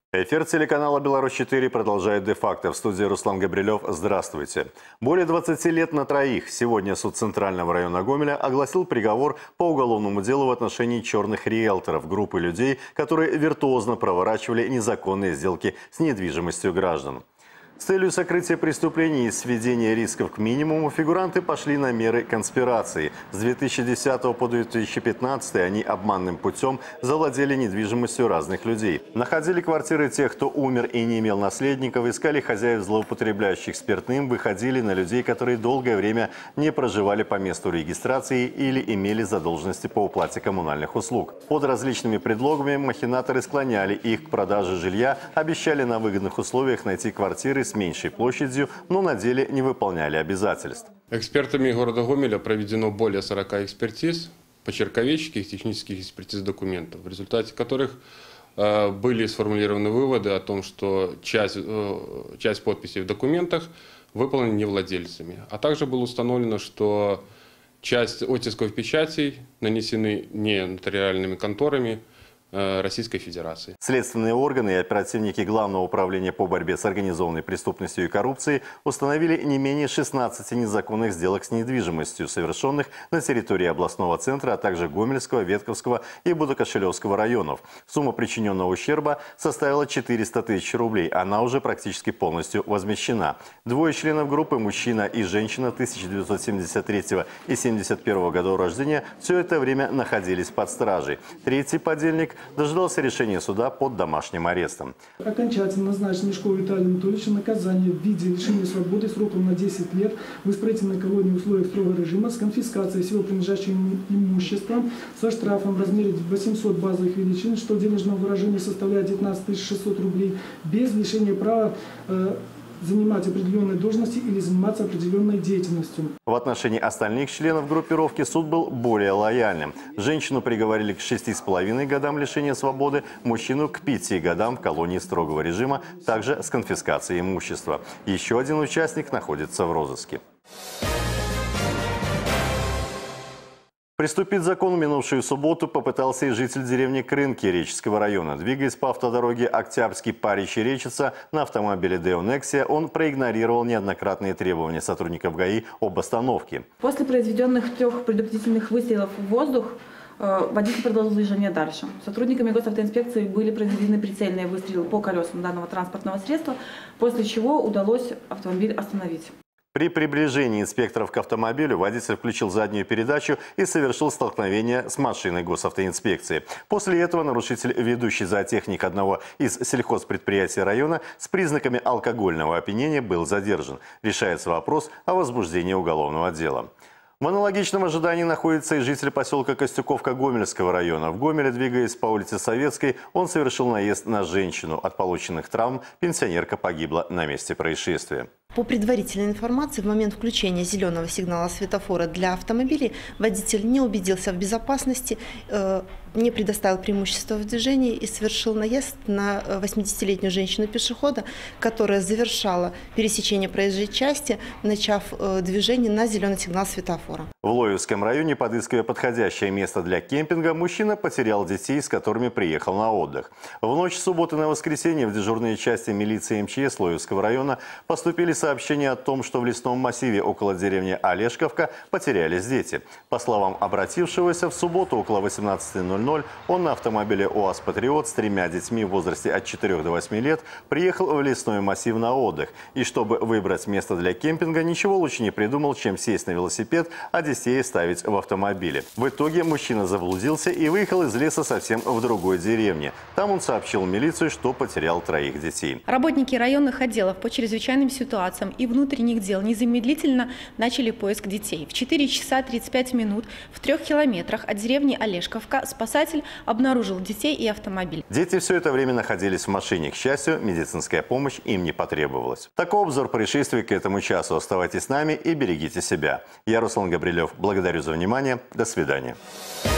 Эфир телеканала «Беларусь-4» продолжает де-факто. В студии Руслан Габрилев. Здравствуйте. Более 20 лет на троих. Сегодня суд Центрального района Гомеля огласил приговор по уголовному делу в отношении черных риэлторов, группы людей, которые виртуозно проворачивали незаконные сделки с недвижимостью граждан. С целью сокрытия преступлений и сведения рисков к минимуму фигуранты пошли на меры конспирации. С 2010 по 2015 они обманным путем завладели недвижимостью разных людей. Находили квартиры тех, кто умер и не имел наследников, искали хозяев, злоупотребляющих спиртным, выходили на людей, которые долгое время не проживали по месту регистрации или имели задолженности по уплате коммунальных услуг. Под различными предлогами махинаторы склоняли их к продаже жилья, обещали на выгодных условиях найти квартиры с меньшей площадью, но на деле не выполняли обязательств. Экспертами города Гомеля проведено более 40 экспертиз, почерковеческих, технических экспертиз документов, в результате которых были сформулированы выводы о том, что часть подписей в документах выполнена не владельцами. А также было установлено, что часть оттисков печатей нанесены не нотариальными конторами Российской Федерации. Следственные органы и оперативники Главного управления по борьбе с организованной преступностью и коррупцией установили не менее 16 незаконных сделок с недвижимостью, совершенных на территории областного центра, а также Гомельского, Ветковского и Будокошелевского районов. Сумма причиненного ущерба составила 400 тысяч рублей. Она уже практически полностью возмещена. Двое членов группы, мужчина и женщина 1973 и 1971 годов рождения, все это время находились под стражей. Третий подельник дождался решения суда под домашним арестом. Окончательно назначен Мешкову Виталию Анатольевичу наказание в виде лишения свободы сроком на 10 лет в исправительной колонии в условиях строгого режима с конфискацией всего принадлежащего имущества со штрафом в размере 800 базовых величин, что в денежном выражении составляет 19 600 рублей, без лишения права занимать определенные должности или заниматься определенной деятельностью. В отношении остальных членов группировки суд был более лояльным. Женщину приговорили к 6,5 годам лишения свободы, мужчину к 5 годам в колонии строгого режима, также с конфискацией имущества. Еще один участник находится в розыске. Приступить к закону минувшую субботу попытался и житель деревни Крынки Реческого района. Двигаясь по автодороге Октябрьский, Париж-Речица на автомобиле Део Нексия, он проигнорировал неоднократные требования сотрудников ГАИ об остановке. После произведенных 3 предупредительных выстрелов в воздух водитель продолжил движение дальше. Сотрудниками госавтоинспекции были произведены прицельные выстрелы по колесам данного транспортного средства, после чего удалось автомобиль остановить. При приближении инспекторов к автомобилю водитель включил заднюю передачу и совершил столкновение с машиной госавтоинспекции. После этого нарушитель, ведущий зоотехник одного из сельхозпредприятий района, с признаками алкогольного опьянения был задержан. Решается вопрос о возбуждении уголовного дела. В аналогичном ожидании находится и житель поселка Костюковка Гомельского района. В Гомеле, двигаясь по улице Советской, он совершил наезд на женщину. От полученных травм пенсионерка погибла на месте происшествия. По предварительной информации, в момент включения зеленого сигнала светофора для автомобилей водитель не убедился в безопасности, не предоставил преимущества в движении и совершил наезд на 80-летнюю женщину-пешехода, которая завершала пересечение проезжей части, начав движение на зеленый сигнал светофора. В Лоевском районе, подыскивая подходящее место для кемпинга, мужчина потерял детей, с которыми приехал на отдых. В ночь с субботы на воскресенье в дежурные части милиции МЧС Лоевского района поступили сообщения о том, что в лесном массиве около деревни Олешковка потерялись дети. По словам обратившегося, в субботу около 18:00 он на автомобиле УАЗ «Патриот» с 3 детьми в возрасте от 4 до 8 лет приехал в лесной массив на отдых. И чтобы выбрать место для кемпинга, ничего лучше не придумал, чем сесть на велосипед, а детей ставить в автомобиле. В итоге мужчина заблудился и выехал из леса совсем в другой деревне. Там он сообщил в милицию, что потерял 3 детей. Работники районных отделов по чрезвычайным ситуациям и внутренних дел незамедлительно начали поиск детей. В 4 часа 35 минут в 3 километрах от деревни Олешковка спасатель обнаружил детей и автомобиль. Дети все это время находились в машине. К счастью, медицинская помощь им не потребовалась. Такой обзор происшествий к этому часу. Оставайтесь с нами и берегите себя. Я Руслан Габрилев. Благодарю за внимание. До свидания.